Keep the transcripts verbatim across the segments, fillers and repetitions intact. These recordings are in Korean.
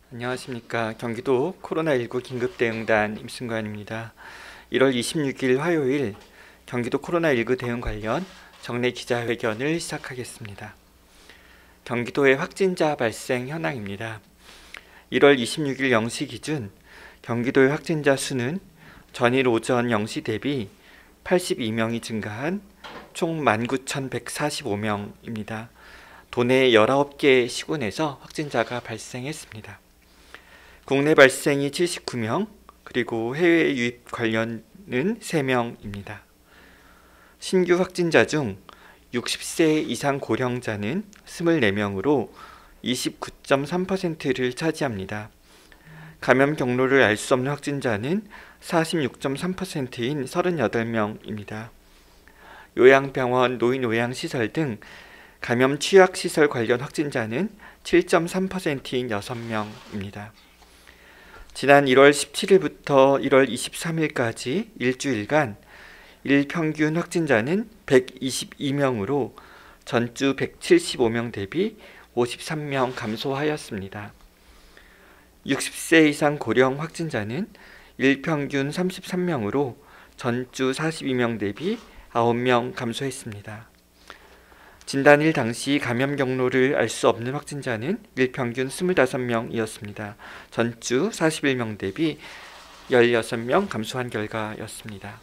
안녕하십니까. 경기도 코로나십구 긴급대응단 임승관입니다. 일월 이십육일 화요일 경기도 코로나십구 대응 관련 정례 기자회견을 시작하겠습니다. 경기도의 확진자 발생 현황입니다. 일월 이십육일 영 시 기준 경기도의 확진자 수는 전일 오전 영 시 대비 팔십이 명이 증가한 총 만 구천백사십오 명입니다. 도내 열아홉 개 시군에서 확진자가 발생했습니다. 국내 발생이 칠십구 명, 그리고 해외 유입 관련은 세 명입니다. 신규 확진자 중 육십 세 이상 고령자는 이십사 명으로 이십구 점 삼 퍼센트를 차지합니다. 감염 경로를 알 수 없는 확진자는 사십육 점 삼 퍼센트인 삼십팔 명입니다. 요양병원, 노인요양시설 등 감염 취약시설 관련 확진자는 칠 점 삼 퍼센트인 여섯 명입니다. 지난 일월 십칠일부터 일월 이십삼일까지 일주일간 일평균 확진자는 백이십이 명으로 전주 백칠십오 명 대비 오십삼 명 감소하였습니다. 육십 세 이상 고령 확진자는 일평균 삼십삼 명으로 전주 사십이 명 대비 아홉 명 감소했습니다. 진단일 당시 감염 경로를 알 수 없는 확진자는 일평균 이십오 명이었습니다. 전주 사십일 명 대비 십육 명 감소한 결과였습니다.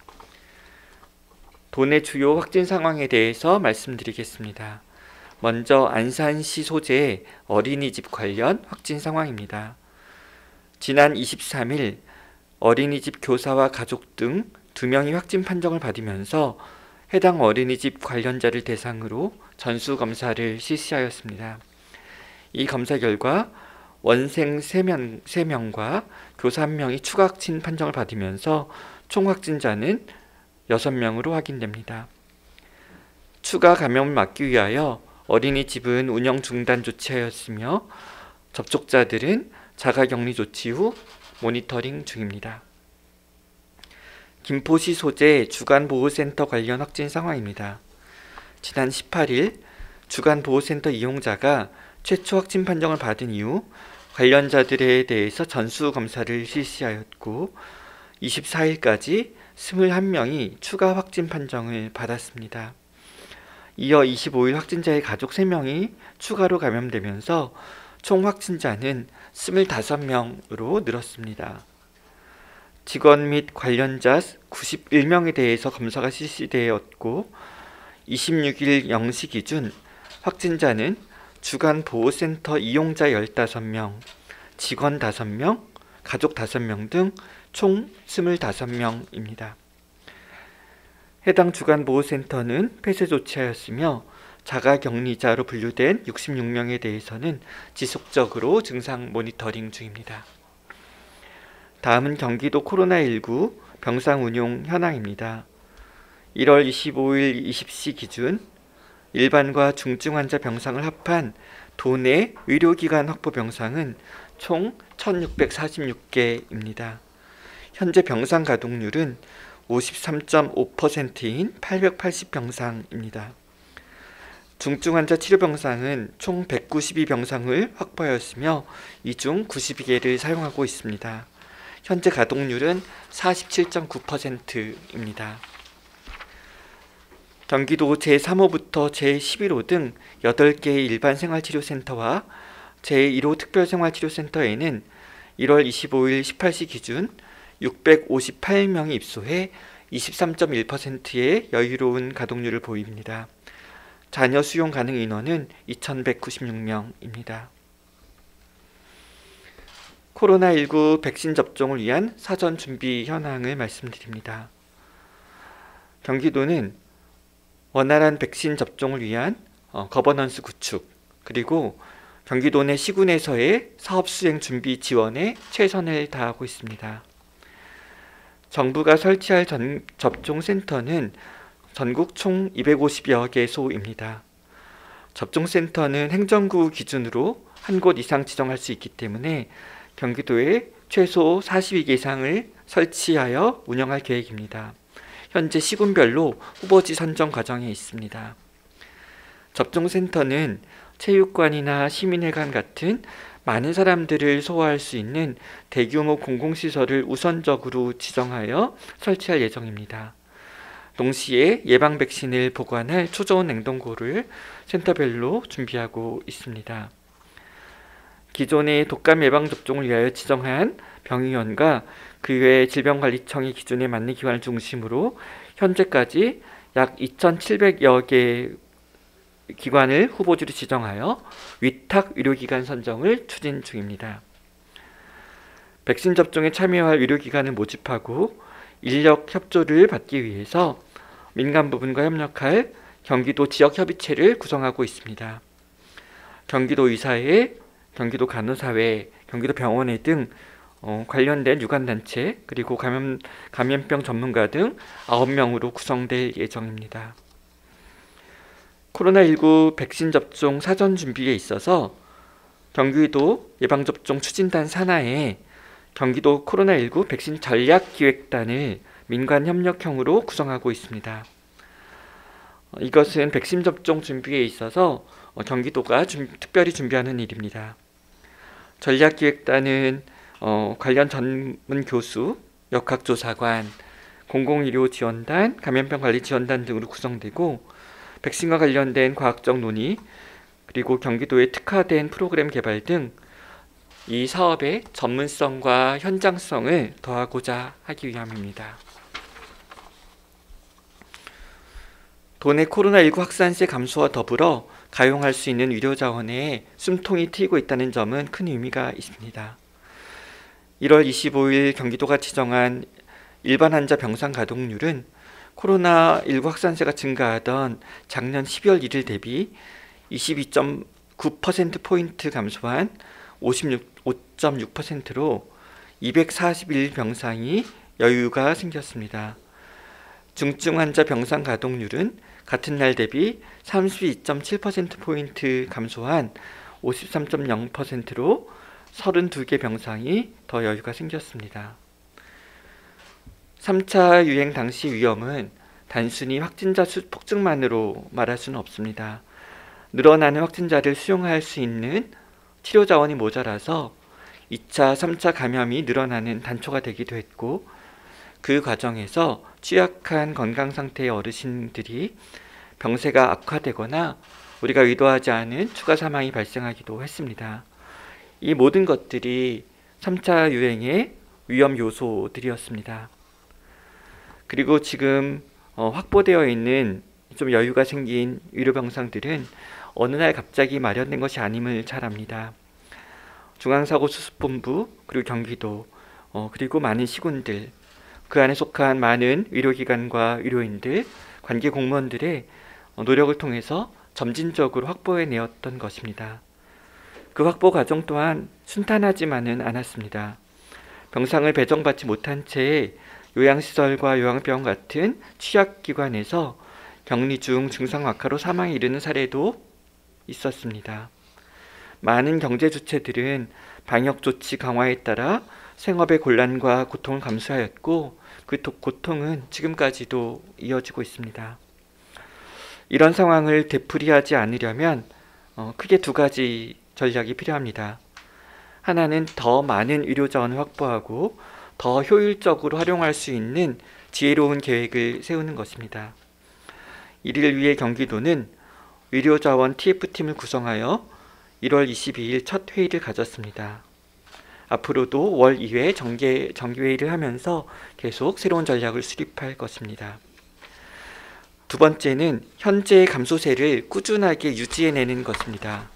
도내 주요 확진 상황에 대해서 말씀드리겠습니다. 먼저 안산시 소재 어린이집 관련 확진 상황입니다. 지난 이십삼일 어린이집 교사와 가족 등 두 명이 확진 판정을 받으면서 해당 어린이집 관련자를 대상으로 전수검사를 실시하였습니다. 이 검사 결과 원생 세 명, 세 명과 교사 한 명이 추가 확진 판정을 받으면서 총 확진자는 여섯 명으로 확인됩니다. 추가 감염을 막기 위하여 어린이집은 운영 중단 조치하였으며 접촉자들은 자가격리 조치 후 모니터링 중입니다. 김포시 소재 주간보호센터 관련 확진 상황입니다. 지난 십팔일 주간보호센터 이용자가 최초 확진 판정을 받은 이후 관련자들에 대해서 전수검사를 실시하였고 이십사일까지 이십일 명이 추가 확진 판정을 받았습니다. 이어 이십오일 확진자의 가족 세 명이 추가로 감염되면서 총 확진자는 이십오 명으로 늘었습니다. 직원 및 관련자 구십일 명에 대해서 검사가 실시되었고 이십육일 영 시 기준 확진자는 주간보호센터 이용자 십오 명, 직원 다섯 명, 가족 다섯 명 등 총 이십오 명입니다. 해당 주간보호센터는 폐쇄 조치하였으며 자가격리자로 분류된 육십육 명에 대해서는 지속적으로 증상 모니터링 중입니다. 다음은 경기도 코로나십구 병상 운용 현황입니다. 일월 이십오일 이십 시 기준 일반과 중증 환자 병상을 합한 도내 의료기관 확보 병상은 총 천육백사십육 개입니다. 현재 병상 가동률은 오십삼 점 오 퍼센트인 팔백팔십 병상입니다. 중증 환자 치료 병상은 총 백구십이 병상을 확보하였으며 이 중 구십이 개를 사용하고 있습니다. 현재 가동률은 사십칠 점 구 퍼센트입니다. 경기도 제삼 호부터 제십일 호 등 여덟 개의 일반 생활치료센터와 제일 호 특별생활치료센터에는 일월 이십오일 십팔 시 기준 육백오십팔 명이 입소해 이십삼 점 일 퍼센트의 여유로운 가동률을 보입니다. 잔여 수용 가능 인원은 이천백구십육 명입니다. 코로나십구 백신 접종을 위한 사전 준비 현황을 말씀드립니다. 경기도는 원활한 백신 접종을 위한 어, 거버넌스 구축, 그리고 경기도 내 시군에서의 사업 수행 준비 지원에 최선을 다하고 있습니다. 정부가 설치할 전, 접종센터는 전국 총 이백오십여 개소입니다. 접종센터는 행정구 기준으로 한 곳 이상 지정할 수 있기 때문에 경기도에 최소 사십이 개 이상을 설치하여 운영할 계획입니다. 현재 시군별로 후보지 선정 과정에 있습니다. 접종센터는 체육관이나 시민회관 같은 많은 사람들을 소화할 수 있는 대규모 공공시설을 우선적으로 지정하여 설치할 예정입니다. 동시에 예방 백신을 보관할 초저온 냉동고를 센터별로 준비하고 있습니다. 기존의 독감 예방 접종을 위하여 지정한 병의원과 그 외 질병관리청의 기준에 맞는 기관을 중심으로 현재까지 약 이천칠백여 개 기관을 후보지로 지정하여 위탁 의료기관 선정을 추진 중입니다. 백신 접종에 참여할 의료기관을 모집하고 인력 협조를 받기 위해서 민간 부분과 협력할 경기도 지역협의체를 구성하고 있습니다. 경기도 의사회, 경기도 간호사회, 경기도 병원회 등 어, 관련된 유관단체 그리고 감염, 감염병 전문가 등 아홉 명으로 구성될 예정입니다. 코로나십구 백신 접종 사전 준비에 있어서 경기도 예방접종 추진단 산하에 경기도 코로나십구 백신 전략기획단을 민간협력형으로 구성하고 있습니다. 이것은 백신 접종 준비에 있어서 경기도가 준, 특별히 준비하는 일입니다. 전략기획단은 어, 관련 전문 교수, 역학조사관, 공공의료지원단, 감염병관리지원단 등으로 구성되고 백신과 관련된 과학적 논의 그리고 경기도에 특화된 프로그램 개발 등 이 사업의 전문성과 현장성을 더하고자 하기 위함입니다. 도내 코로나십구 확산세 감소와 더불어 가용할 수 있는 의료자원에 숨통이 트이고 있다는 점은 큰 의미가 있습니다. 일월 이십오일 경기도가 지정한 일반 환자 병상 가동률은 코로나십구 확산세가 증가하던 작년 십이월 일일 대비 이십이 점 구 퍼센트포인트 감소한 오십오 점 육 퍼센트로 이백사십일 병상이 여유가 생겼습니다. 중증 환자 병상 가동률은 같은 날 대비 삼십이 점 칠 퍼센트포인트 감소한 오십삼 점 영 퍼센트로 삼십이 개 병상이 더 여유가 생겼습니다. 삼 차 유행 당시 위험은 단순히 확진자 수 폭증만으로 말할 수는 없습니다. 늘어나는 확진자를 수용할 수 있는 치료 자원이 모자라서 이 차, 삼 차 감염이 늘어나는 단초가 되기도 했고 그 과정에서 취약한 건강 상태의 어르신들이 병세가 악화되거나 우리가 의도하지 않은 추가 사망이 발생하기도 했습니다. 이 모든 것들이 삼 차 유행의 위험 요소들이었습니다. 그리고 지금 어, 확보되어 있는 좀 여유가 생긴 의료병상들은 어느 날 갑자기 마련된 것이 아님을 잘 압니다. 중앙사고수습본부 그리고 경기도 어, 그리고 많은 시군들 그 안에 속한 많은 의료기관과 의료인들 관계 공무원들의 어, 노력을 통해서 점진적으로 확보해내었던 것입니다. 그 확보 과정 또한 순탄하지만은 않았습니다. 병상을 배정받지 못한 채 요양시설과 요양병원 같은 취약기관에서 격리 중 증상 악화로 사망에 이르는 사례도 있었습니다. 많은 경제 주체들은 방역 조치 강화에 따라 생업의 곤란과 고통을 감수하였고 그 고통은 지금까지도 이어지고 있습니다. 이런 상황을 되풀이하지 않으려면 어, 크게 두 가지 전략이 필요합니다. 하나는 더 많은 의료 자원을 확보하고 더 효율적으로 활용할 수 있는 지혜로운 계획을 세우는 것입니다. 이를 위해 경기도는 의료자원 티에프팀을 구성하여 일월 이십이일 첫 회의를 가졌습니다. 앞으로도 월 이 회 정기, 정기회의를 하면서 계속 새로운 전략을 수립할 것입니다. 두 번째는 현재의 감소세를 꾸준하게 유지해내는 것입니다.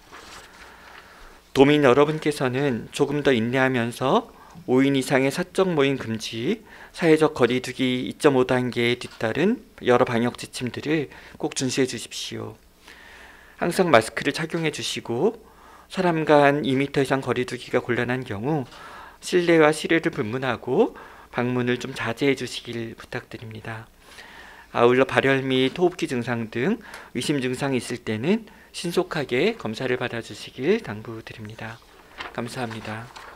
도민 여러분께서는 조금 더 인내하면서 오 인 이상의 사적 모임 금지, 사회적 거리두기 이 점 오 단계에 뒤따른 여러 방역 지침들을 꼭 준수해 주십시오. 항상 마스크를 착용해 주시고 사람 간 이 미터 이상 거리두기가 곤란한 경우 실내와 실외를 불문하고 방문을 좀 자제해 주시길 부탁드립니다. 아울러 발열 및 호흡기 증상 등 의심 증상이 있을 때는 신속하게 검사를 받아주시길 당부드립니다. 감사합니다.